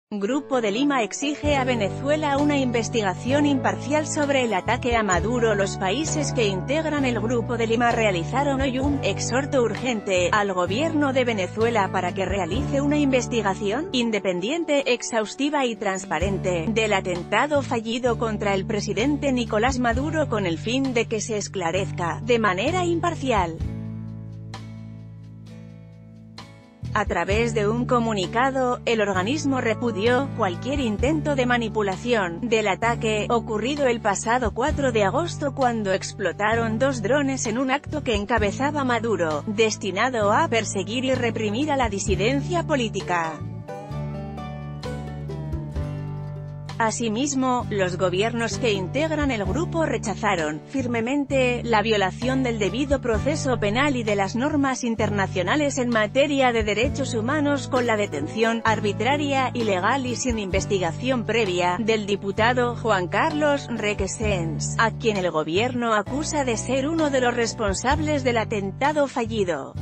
Grupo de Lima exige a Venezuela una investigación imparcial sobre el ataque a Maduro. Los países que integran el Grupo de Lima realizaron hoy un exhorto urgente al gobierno de Venezuela para que realice una investigación independiente, exhaustiva y transparente del atentado fallido contra el presidente Nicolás Maduro, con el fin de que se esclarezca de manera imparcial. A través de un comunicado, el organismo repudió cualquier intento de manipulación del ataque, ocurrido el pasado 4 de agosto cuando explotaron 2 drones en un acto que encabezaba Maduro, destinado a perseguir y reprimir a la disidencia política. Asimismo, los gobiernos que integran el grupo rechazaron firmemente la violación del debido proceso penal y de las normas internacionales en materia de derechos humanos con la detención arbitraria, ilegal y sin investigación previa del diputado Juan Carlos Requesens, a quien el gobierno acusa de ser uno de los responsables del atentado fallido.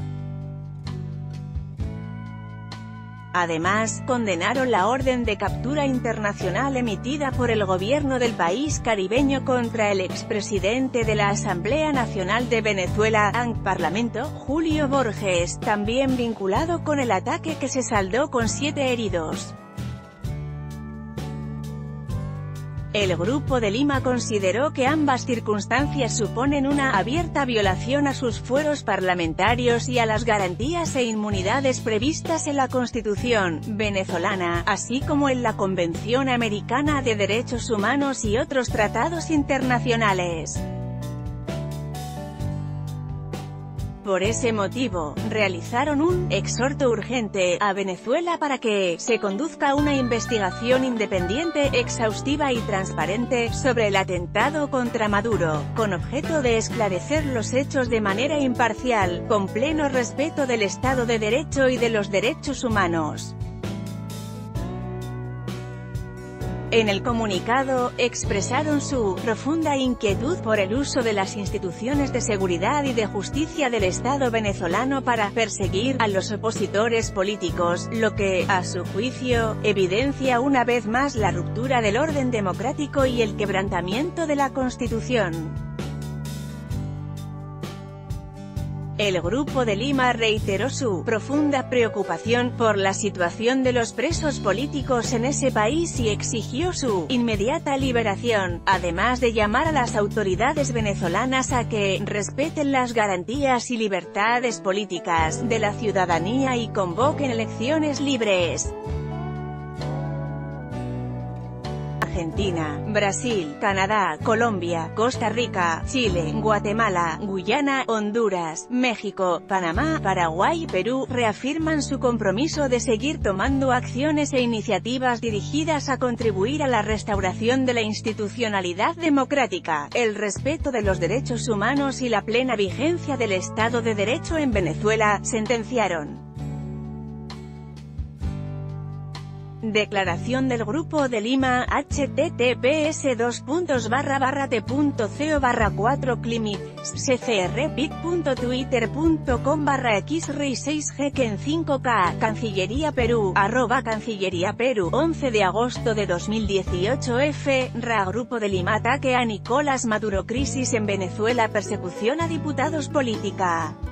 Además, condenaron la orden de captura internacional emitida por el gobierno del país caribeño contra el expresidente de la Asamblea Nacional de Venezuela, Parlamento, Julio Borges, también vinculado con el ataque que se saldó con 7 heridos. El Grupo de Lima consideró que ambas circunstancias suponen una abierta violación a sus fueros parlamentarios y a las garantías e inmunidades previstas en la Constitución venezolana, así como en la Convención Americana de Derechos Humanos y otros tratados internacionales. Por ese motivo, realizaron un exhorto urgente a Venezuela para que se conduzca una investigación independiente, exhaustiva y transparente sobre el atentado contra Maduro, con objeto de esclarecer los hechos de manera imparcial, con pleno respeto del Estado de Derecho y de los derechos humanos. En el comunicado, expresaron su profunda inquietud por el uso de las instituciones de seguridad y de justicia del Estado venezolano para perseguir a los opositores políticos, lo que, a su juicio, evidencia una vez más la ruptura del orden democrático y el quebrantamiento de la Constitución. El Grupo de Lima reiteró su profunda preocupación por la situación de los presos políticos en ese país y exigió su inmediata liberación, además de llamar a las autoridades venezolanas a que respeten las garantías y libertades políticas de la ciudadanía y convoquen elecciones libres. Argentina, Brasil, Canadá, Colombia, Costa Rica, Chile, Guatemala, Guyana, Honduras, México, Panamá, Paraguay y Perú reafirman su compromiso de seguir tomando acciones e iniciativas dirigidas a contribuir a la restauración de la institucionalidad democrática, el respeto de los derechos humanos y la plena vigencia del Estado de Derecho en Venezuela, sentenciaron. Declaración del Grupo de Lima. https://t.co/4climit scrpic.twitter.com/xrey6gken5k Cancillería Perú @Cancillería Perú 11 de agosto de 2018 Grupo de Lima. Ataque a Nicolás Maduro. Crisis en Venezuela. Persecución a diputados política.